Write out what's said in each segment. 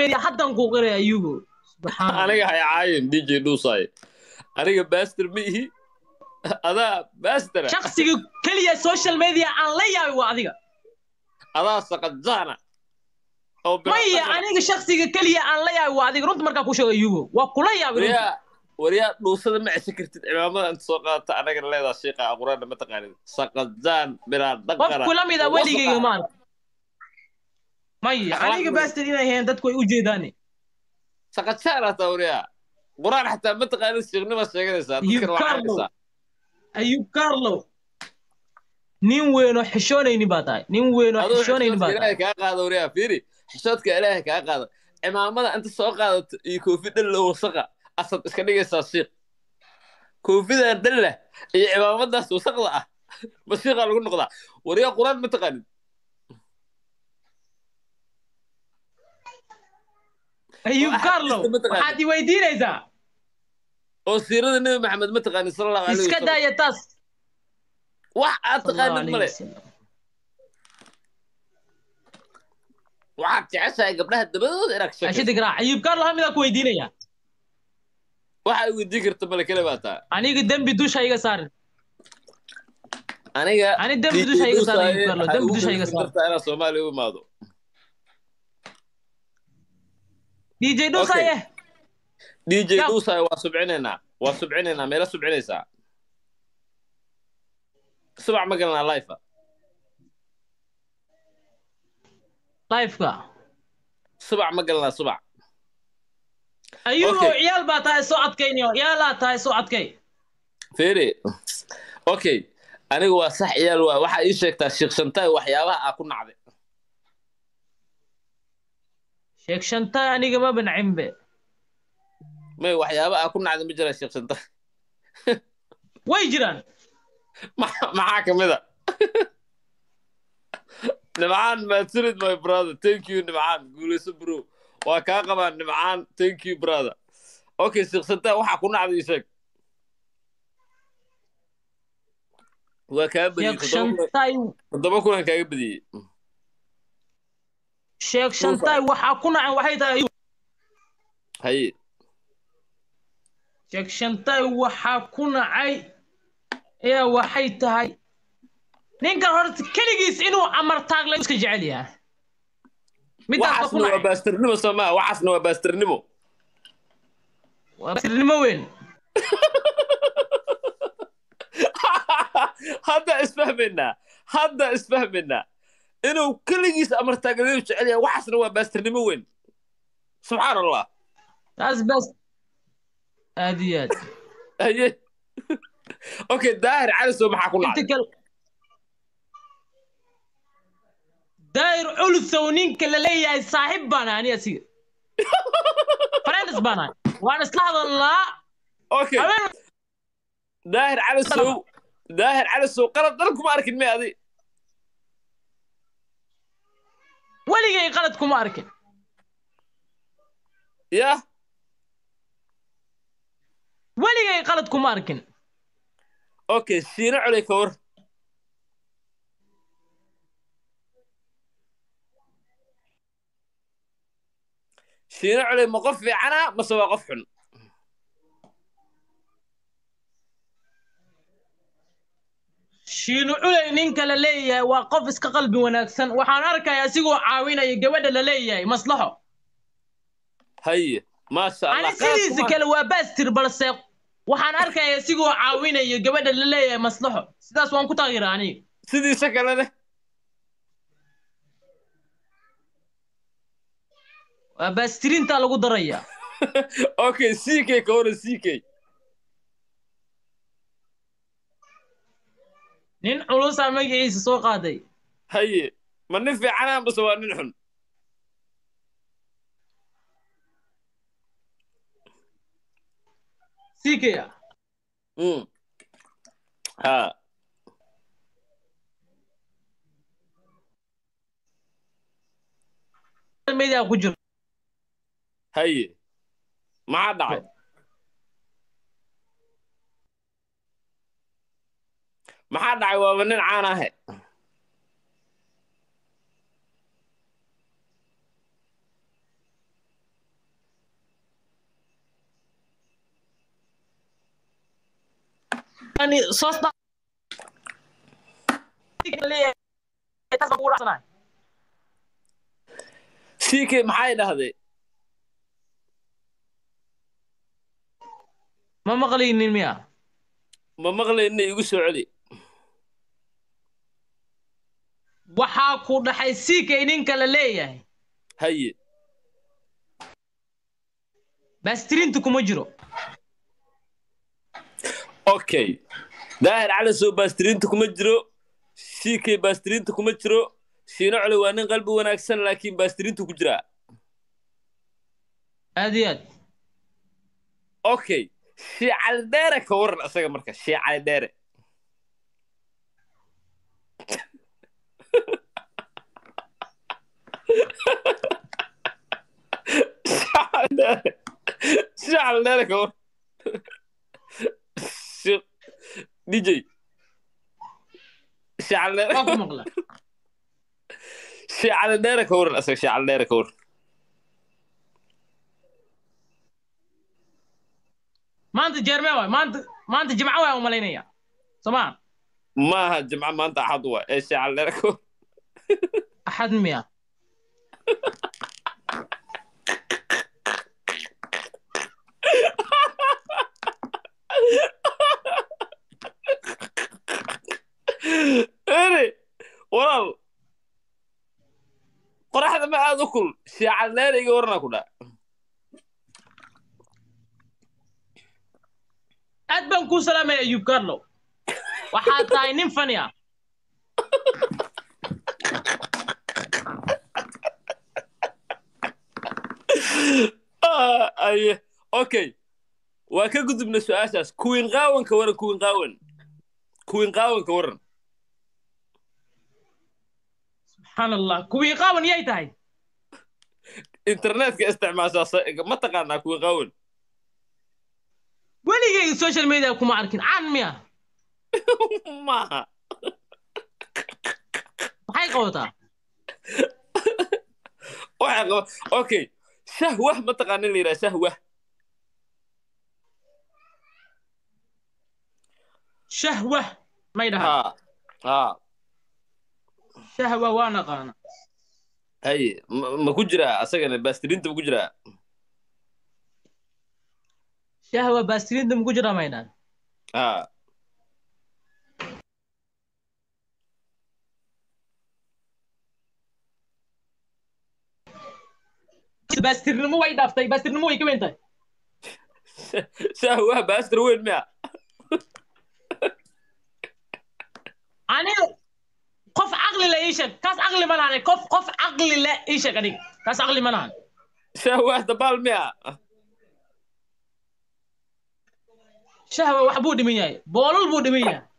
media haddan ku qiray ayugo subxaan aniga hay caayin DJ Dusay aniga baaster mihi adaa baastera shakhsiga kaliya social media aan la yaabay waa adiga adaa saqadana oo maya aniga shakhsiga kaliya aan la yaabay waa adiga runta markaa ku sheego ayugo waa kula yaabay wariyaa dhuusada ma ceshan kartid cimaamada inta soo qaadata anaga leedaa sheekha quraanna ma taqaanid saqadaan bilaa dhaqara qof kula mid ah weligayga maan maya aniga baaster inay hayeen dadku ay u jeedaan saqadaan hata wariyaa quraan xataa ma taqaanid sheekhnima sheeganaysaa dadkan waa caanaysaa ayub carlo nin weyn oo xishoonayni baa tahay nin weyn oo xishoonayni baa tahay kaa qaado wariyaa fiiri xishoodka ilaahay kaa qaado cimaamada inta soo qaadato iyo koofi dhalla wasaqa asad iska dhigaysaa shiikh koofidan dhalla iyo cimaamadaas wasaqda ah ma shiikha lagu noqdaa wariyaa quraan ma taqaanid ayub carlo waxaad i weydiinaysaa oo siirada nabi maxamed ma taqaanid sallallahu alayhi wasallam iska daaya taas wax aad taqaanid male waxaad jeceshahay gabdhaha dabadooda inaad ka ashid igra ayub carlo hamidaa ku weydiinaya waxa weydiin karta male kale baa taa aniga dembi dusha iga saarin ani dembi dusha iga saarin ayub carlo dembi dusha iga saarin inaa Soomaaliya u imaado DJ Dusaye DJ Dusaye waa subcinaynaa meela subcinaysaa subax ma galnaa live-ka subax ma galnaa subax ayugo ciyaal baa tahay soo adkayniyo ciyaalaa tahay soo adkay feere okay aniga waa sax ciyaal waa waxa ii sheegtaa Sheekh Shantaay waxyaabaha aa ku nacday Sheekh Shantaay aniga ma banacimbe may waxyaabaha aa ku nacday ma jira Sheekh Shantaay way jiraan maxaa kamid ah nimcaan maadsanid my brother thank you nimcaan guulayso bro waa kaa qabaan nimcaan thank you brother okay Sheekh Shantaay waxaa ku nacday sheeg waa kaa badiyey toddoba kulan kaaga badiyey Sheekh Shantaay waxaa ku nacay waxay tahay haye Sheekh Shantaay waxaa ku nacay ee waxay tahay ninkan horta kaligiis inuu amar taag la iska jecel yahay midaas ku nacay waa baasternimo Soomaa waxaasna waa baasternimo weyn hadda isfahmaynaa inuu kaligiis amar taag la jecel yahay waxaasna waa baasternimo weyn subxaan allah taas bas aad iyo aad haye okay daahir cali soo maxaa ku nacay daahir culusow ninka la leeyahay saaxiib baan ani asiga friends baan waan isla hadalnaa okay daahir cali soo qalad dal kuma arkin may adi weligay qalad kuma arkin ya weligay qalad kuma arkin okay siina culay ka war siina culay ma qof fiicana mase waa qof xun shiinu culay ninka la leeyahay waa qof iska qalbi wanaagsan waxaan arkayaa asigoo caawinaya gabadha la leeyahay maslaxo haye maasha allah ani sidiisa kale waa baastir balse waxaan arkayaa asigoo caawinaya gabadha la leeyahay maslaxo sidaas waan ku taageeraa aniga sidiisa kale leh waa baastirinta lagu daraya okay CK ka hor CK nin culus ah magaciisa soo qaaday haye ma nin fiican ah bas waa nin xun CK ha media ku jiro haye maxaa dhacay waaba nin caan ahe يعني صوص اللي تصبر أصلاً siikay maxay dhahday ما مغلين المياه ma maqlayna igu soo celi waxaa ku dhaxay siika idinka la leeyahay haye baastirintu kuma jiro okay daahir cali soo baastirinta kuma jiro siikay baastirinta kuma jiro siino cali waa nin qalbi wanaagsan laakiin baastirintu ku jira aad iyo aad okay shii cali dheere ka waran asaga marka shii cali dheere shii cali dheere ka waran DJ shii cali dheere waa ku maqla shii cali dheere ka waran asaga shii cali dheere ka waran maanta jeermee waay maanta jimco waay u malaynaya somaa maaha jimco maanta axad waa ee shii cali dheere ka waran axad miya ere walaal qoraxda ma aad u kul shii cali dheere iga warana ku dhaa aad baan kuu salaamaya ayub carlo waxaad tahay nin fani ah aye okay waa ka gudubna su-aashaas kuwiin qaawanka waran kuwiin qaawanka waran subxaan allah kuwii qaawan yay tahay internetka isticmaashaa ma taqaanaa kuwiin qaawan weligay social media kuma arkin caan miya maaha maxay qabataa waxay qaba okay shahwah ma taqaanin la yidhaha shahwah shahwa may dhahaa ha shahwa waa naqaana haye ma ku jiraa asagana baastirinta ma ku jiraa shahwa baastirinta ma ku jiraa may dhahan ha baastirnimo way dhaaftay baastirnimo way ka weyn tahay shahwah baastir weyn miya aniga qof caqli la ii sheeg kaas caqli ma lahan qof caqli la ii sheeg aniga kaas caqli ma lahan shahwah dabaal miya shahwa wax buu dhiman yahay boolol buu dhiman yahay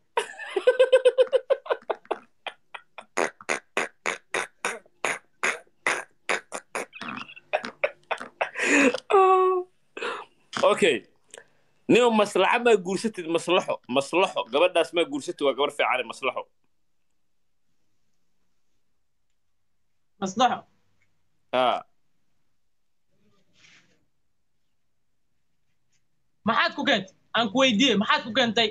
okay nio maslaxa maa guursatid maslaxo gabadhaas maa guursatid waa gabar fiicane maslaxo maslaxo maxaad ku keentay aan ku weydiiyey maxaad ku keentay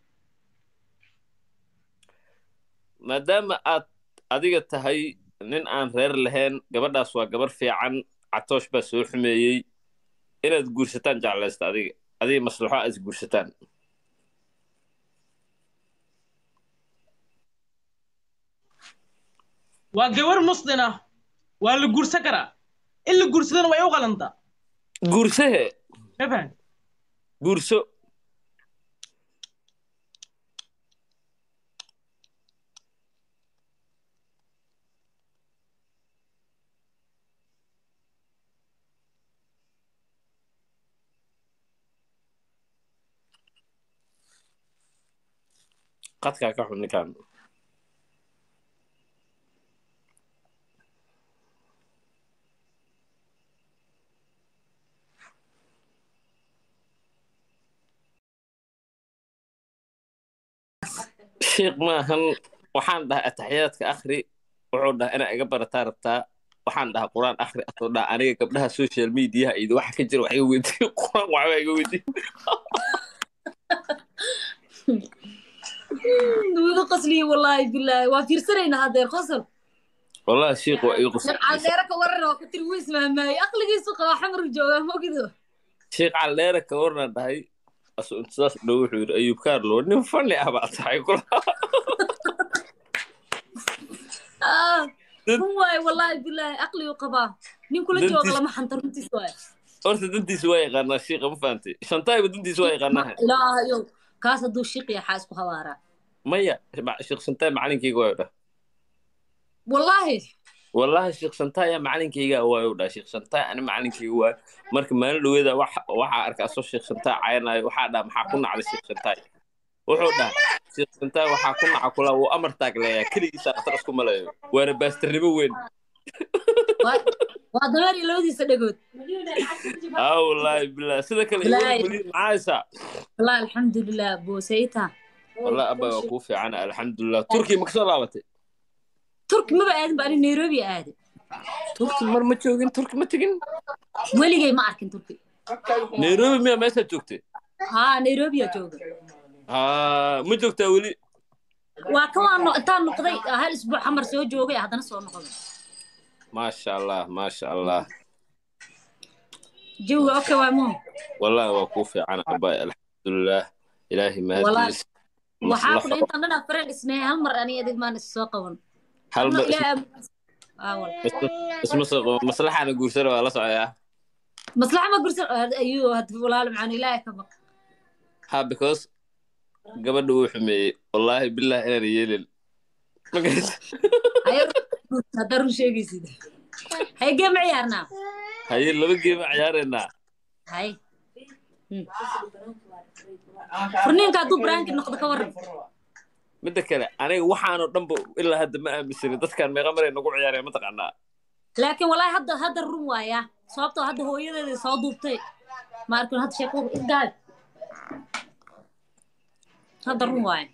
maadaama aad adiga tahay nin aan reer lahayn gabadhaas waa gabar fiican catoosh baa soo xumeeyey inaad guursataan jeclaysta adiga maslaxo aad is guursataan waa gabar muslim ah waa la guursan karaa in la guursadana way u qalantaa guursahe ma fahan guurso qadkaa ka xun ninkaan sheekh maahan waxaan dhahaa ataxiyaadka akhri wuxuu dhahaa inaa iga barataa rabtaa waxaan dhahaa quraan akhri asoo dhaha aniga gabdhaha social mediaha iyo waxa ka jira wax iga weydiiyo quraan waxba iga weydiiyo wiiga qasliye wallahi billahi waa fiirsanayna hadeer qosol والله شيخ ويقص على ديرك ورنا كنت ويس ما اقلقي سوق حمر جوه ما كده شيخ على ليرك ورنا دهي أصل أنت صار لو حير أيوب كارلو نفني أبعد هاي كلها هو والله بالله عقلي وقباه نين كل جوق لما حنتر انت سواي أرت دنتي سواي غنى الشيخ ما فهمتي شنطاي بدنتي سواي غناها لا يو كاس دو الشيق يا حاسب خوارا مية مع الشيخ شنطاي معلن كي قوي والله الشيخ شنطاي معلن كي قوي وده الشيخ شنطاي أنا معلن كي قوي مرك ما له إذا وح أركع صوت الشيخ شنطاي عينا وحدا محاكون على الشيخ شنطاي وحده الشيخ شنطاي وحاكون على كله وأمر تاجله كل يسار ترسكم ملايو وأنا بس تربو وين وادلاري لودي صدقت والله بالله سيدك اللي معايسة والله الحمد لله بوسيتها والله أبا وقوفي عنها الحمد لله تركي مكسر لعبتي تركي ما بعد بقى نيروبي عادي تركي مر ما تشوفين تركي ما تجين ولي جاي ما أركن تركي نيروبي مية ما سجوكتي نيروبي يا جوجل ما جوكتي ولي وكمان تان نقضي هالأسبوع حمر سوى جوجي هذا نسوى نقضي ما شاء الله ما شاء الله جو أوكي وامو والله وقوفي عنها أبا الحمد لله إلهي ما والله وحاكل أنت أنا فرق اسمه هالمرة أنا أديك ما نسوقون هالمرة اسمه مصلحة أنا قرصر ولا صعيا مصلحة ما قرصر أيوه هتقول هذا معاني لا يكبر because قبل وحمي والله بالله أنا ريال ما قلت هذا شيء جديد هاي جيم عيارنا هاي اللي بجيم عيارنا هاي فرنين كادو برانك نقد كورن midda kale aniga waxaan oo dhanba ilaa hadda ma aaminsanin dadkan meeqa maray nagu ciyaareen ma taqaanaa laakiin wallahi hadda run waaya sababtoo hadda hooyadeeda soo duubtay ma arkin hadda sheeko idgaad hadda run waaya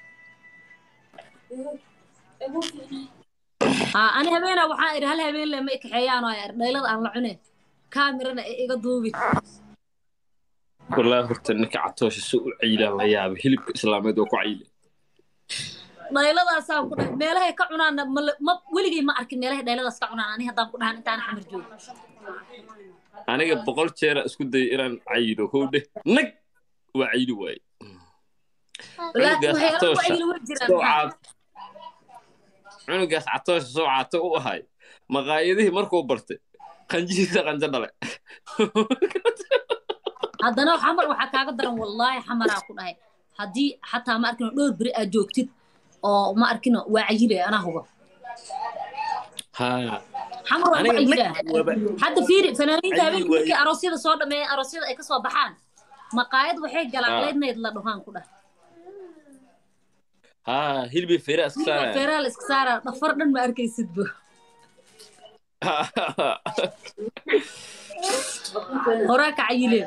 أنا هبينا وحائر هل هبين لما إكحيان وير دايلد aan la cunay kaamirana iga duubi wallahi horta ninka catoosh soo ciila la yaab hilibka islaameed oo ku ciile dayladaas aan ku dhahay meelaha ka cunaan ma weligay ma arkin meelaha dayladaas ka cunaan ani hadaan ku dhahan intaan xamar joog aniga 100 jeer isku day inaan ciido howde nag waa ciidi way cunugaas catoosh soo caato u ahay maqaayadihii markuu bartay qanjihiisa qanja dhale haddana xamar waxaa kaaga daran wallaahi xamaraa ku dhahay haddii xataa ma arkino dhowr beri aad joogtid oo ma arkino waa cayile anaa huba xamar waa cayile hadda fiiri fanaaniinta habeenkii markii aroosyada soo dhameeyeen aroosyada ay ka soo baxaan maqaayad waxay galaan leedneed la dhahaan ku dhahay hilbi feeraas ka saara feeraal iska saara dhafar dhan ma arkaysid bo horaa ka cayileen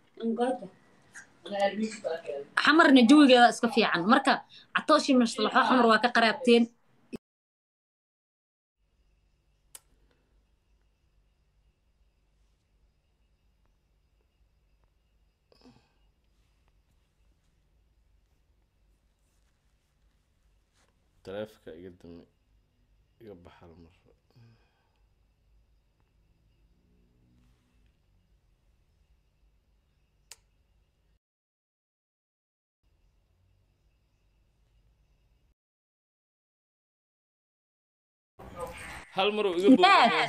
xamarna jawigeeda iska fiican marka catooshi maslaxo xamar waa ka qaraabteen تلافك يقدم يقبح على المرة هالمرة يقبح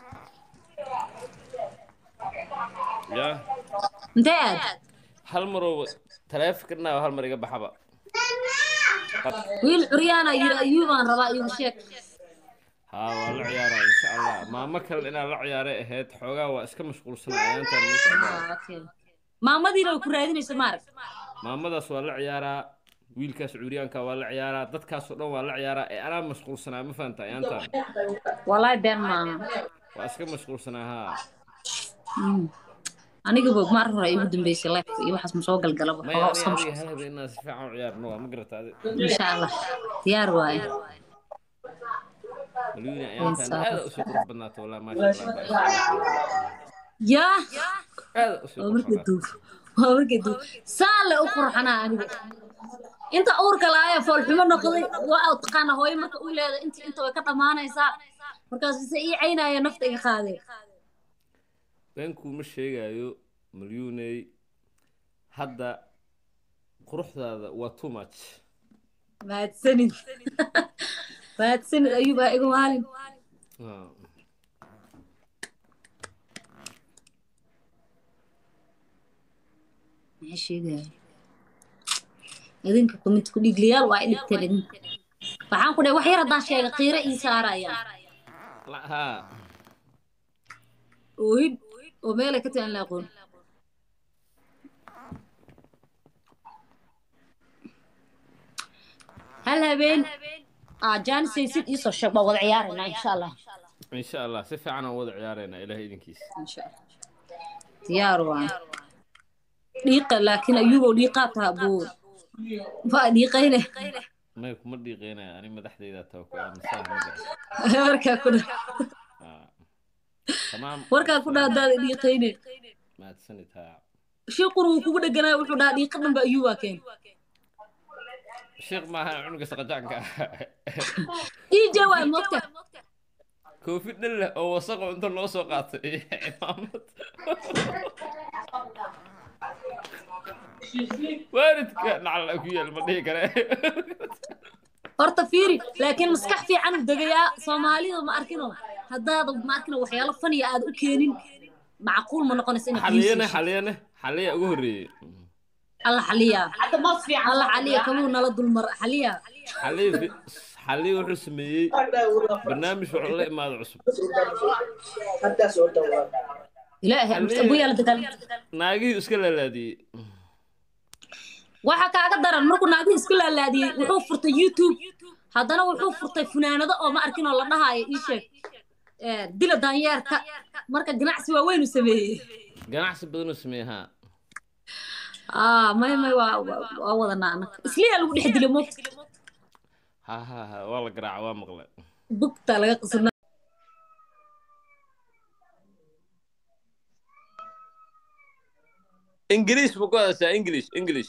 يا انتاد هالمرة تلافكنا وهالمرة يقبح بقى ويل عريانا يوبان ربا يوم شيك والله عيارة إن شاء الله ما مكر إن الله عيارة هاد حوجا واسك مشغول سنة أنت أوكي ما دي لو كرادين يسمارك ما ده سؤال عيارة ويل كاس عريان كوال عيارة ضد كاس ولا عيارة أنا مشغول سنة ما فهمت أنت والله بين ما واسك مشغول سنة ها أنا قبل مرة يبدو بيسي لايف يبحث مسوق القلب ما يعني هل الناس فعلا عيار نوع مقرت هذا إن شاء الله ديار واي مليون أيام هذا أسوق بنات ولا ما شاء الله يا هذا أسوق ما قدو سال أخر حنا انت اورك لا فول حما نقضي waa taqaana hooyo marka uu leedahay inta way ka dhamaanaysaa markaas si ciinaya nafta iga qaaday beenku ma sheegayo milyuunay hadda quruxdaada waa too much baadsanid ayuba igu maalin sheegay idinka comment ku dhigliyaal waa idinka waxaan ku dhahay wax yar hadaan sheegay qiiro ii saaraya ha oo meel ka taan la aqoon hal habeen jaan saysid iso shaqo wada ciyaarayna insha Allah si fiican wada ciyaarayna ilaahay idinkiis insha Allah diyaar waa dhiiqa laakiin ayuuba dhiiqaata buu dhiiqayne ma kuma dhiiqayna ani madaxdayda taa ku aaminsan warka ku tamam warka ku dhaadaad dhiiqayne ma adsanita sheekhu kugu dhaganaa wuxuu dhaa dhiiqa dhanba ayuuba keen sheekh maaha cunuga saqajaanka ii jawaab moqta كوفي دله او وثقوا انت لو سو قاتay imaamad waaridka nacala ku yeel ma dhihi kare horta fiiri laakiin maskax fiican u dagaya Soomaalida ma arkino hadaad ma arkino waxyaalo faniya aad u keenin macquul ma noqonaysa in xaliya ugu horeeyay الله حليا حتى ما في الله عليا كمو نلا دول مر حليا حلي wuxuu sameeyay barnaamij wuxuu la imaado cusub hadda soo dhawaa ilaahay mustaqbalka la dagaal naagi iska laalaadiyay waxa kaaga daran markuu naagi iska laalaadiyay wuxuu furtay YouTube haddana wuxuu furtay funaanado oo ma arkin oo la dhahayo ii sheeg dila daanyeerka marka ganacsi waa weyn u sameeyay ganacsi badan u sameeyay ما وضعنا أنا إسليه لو نحد الموت ها والله قراع وامغلا بقطة لقى قصنا إنجليش بقولها إنجليش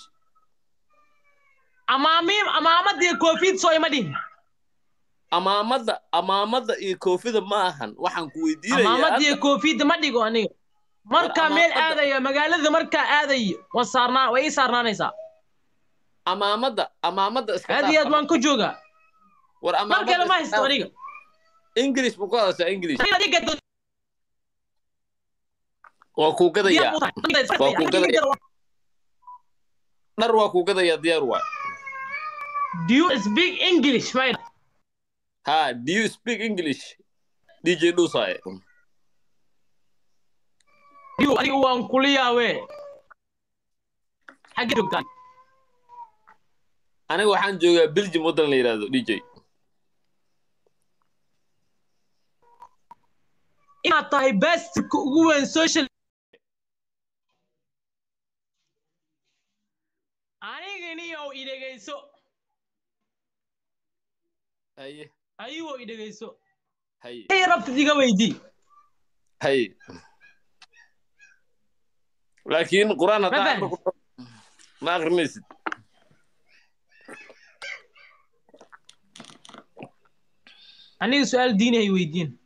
أمامد كوفيد سوي مدين أمامد كوفيد ما هن وحن كويدير أمامد كوفيد مدين قاني marka meel aadaya magaalada marka aadayo wasaarna way saarnaanaysa amaamada iska aadiyad man ku jooga war amaamada marka lama haysto aniga English bu qodaysa English waa ku gadaya dar waa ku gadaya diyaar waa do you speak English man do you speak English DJ Dusay adigu waan kuliyaawe xagga joogtaan aniga waxaan joogaa Belgium wadan la yiraahdo DJ inaad tahay best ugu weyn social aniga niyo idageyso ayuu idageyso rabta diga weydii لكن قرآن هذا ما أغرنيس أنا سؤال ديني ويدين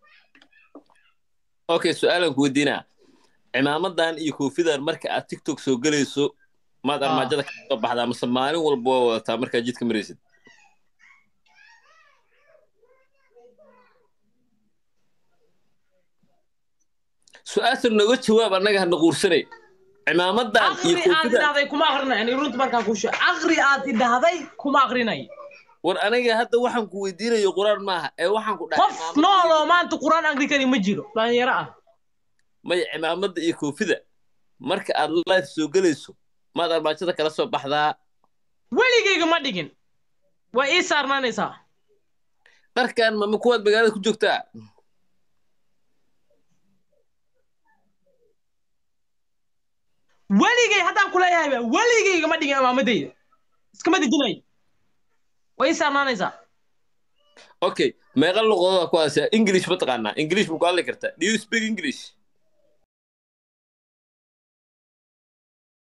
أوكي سؤالك ودينا عمامدان يكوفي ذا المركة على تيك توك سو جلسوا ما دار ما جدك بعد ما سمعني والبوا تامركة جيت كمريسد سؤال النجوت هو برنامج هنقورسني عمامة دان يكون هذا كم أغرنا يعني رنت بركان كوش أغري هذا كم أغريناي وأنا هذا واحد كويدينا يقرأ معها واحد كودا خف نالو ما أنت قرآن أغري كذي مجيرو لا يرى ما عمامة يكون في ذا مركة الله يسوق ليسو ما دار ما تذكر رسول بحذا ولي جيج ما دقين وإيسار ما نسا مركان ما مكوات بقالك جوكتا weligay hadaan kula yahay weligay ma dhigin amaamadeyda iskama dejinay way saamaanaysaa okay meeqa luqadooda ku aasa English ma taqaanaa English ma ku hadli kartaa do you speak English